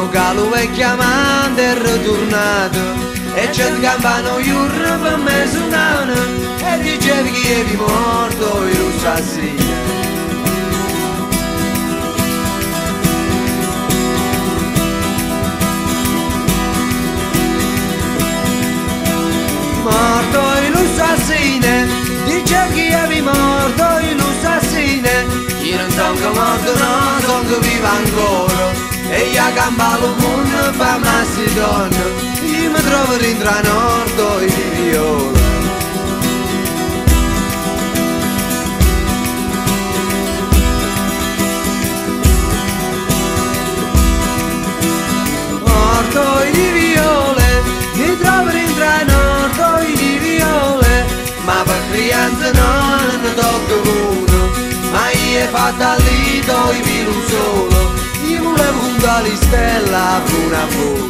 che lo vecchio amante è ritornato e c'è campano iurro per me suonano e dicevi che eri morto e lo assassino. Morto in assassine, dice che eri morto in assassine. Io non sono morto, no, sono vivo ancora. E io campalo mondo per massi donne. Io mi trovo dentro a nord di viola. Morto di viole, mi trovo dentro a nord di viole. Ma per crianza non tocco uno, ma io è fatta lì dove vivo solo. Io volevo puntare stella una pura.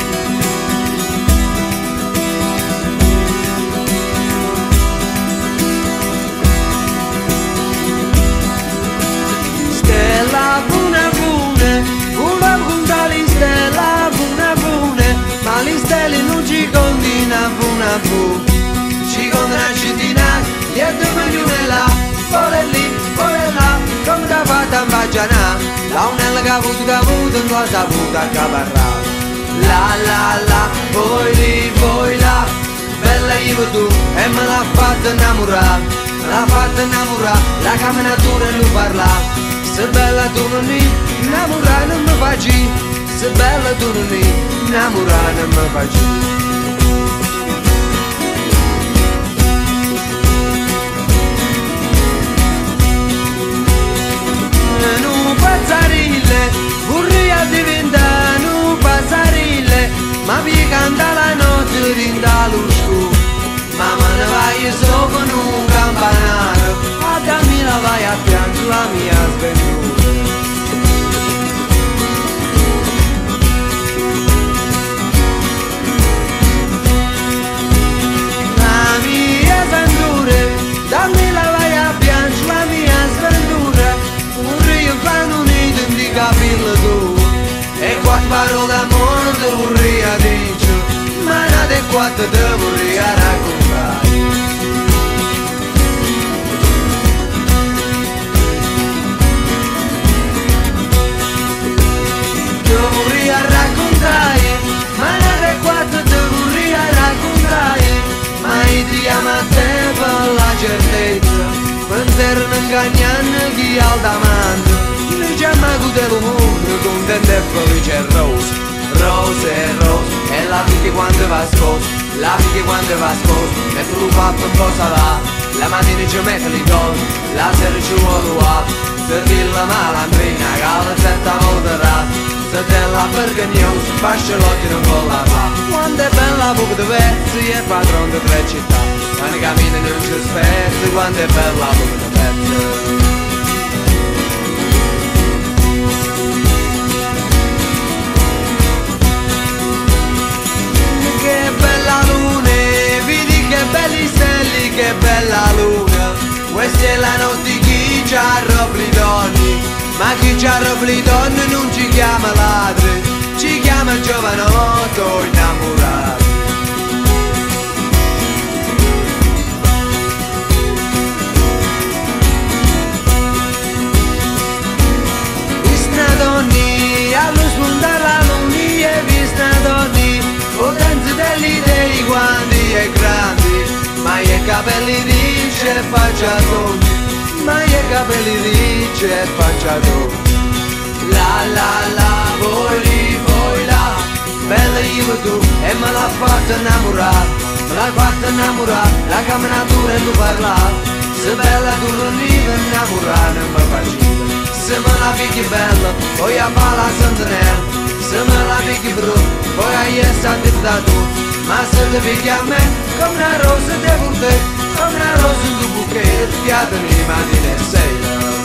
Stella puna pune, volevo puntare stella puna pune, ma le stelle non ci continua puna pune. Ci contra cittadina, dietro milione là, pure lì, pure là, come da fatta in bagianà, la unella che ha avuto, non l'ha saputa accaparrare. La la la, poi lì, poi là, bella io tu, e me l'ha fatta innamorare, l'ha fatta innamorare, la camminatura e lui parla. Se bella tu non è, innamorare non mi facci, se bella tu non è, innamorare non mi facci. Vorrei diventare un passarile, ma vi canta la notte rinda l'usco. Ma me ne vai solo con un campanaro, a dammi la vai a piangere la mia sventura. La mia sventura, dammi la vai a piangere la mia sventura. Vorrei fare un nido di capello tu e quattro parole d'amore te vorrei dire, ma nate e quattro te vorrei raccontare. Te vorrei raccontare, ma nate e quattro te vorrei raccontare, ma io ti amo a te per la certezza, pensiero non ingannano chi ha il davanti. Diciamo che lo mondo contento e felice e rose, rose e rose, e la vita quando va sposa, la vita quando va sposa, e tu lo fatto un po' salà, la mattina ci mette le cose, la sera ci vuole qua, se ti la malandrina, che la setta volta rata, se te la vergognosa, fascia l'occhio non può la fa, quando è bella poco di pezzi e padrone di tre città, quando cammina non ci spezzi, quando è bella poco di pezzi. Che bella luna, questa è la notte chi ci arroba le donne, ma chi ci arroba le donne non ci chiama ladri, ci chiama giovanotto innamorato. Vista donne, allo spuntare la luna e vista donne, potenza degli dei quanti e grandi. Ma i capelli ricci e facciatoni, ma i capelli ricci e facciatoni. La la la, voi lì, voi là, bella io tu, e me l'ha fatta innamorare, me l'ha fatta innamorare, la camminatura e tu parlare. Se bella tu non devi innamorare, non mi facile. Se me la picchi bella, poi a fa la sentinella, se me la picchi brutta, poi a essa ti da tu. Ma se te picchi a me, come una rosa di bouquet, come una rosa di bouquet, ti adoni mattina e sera.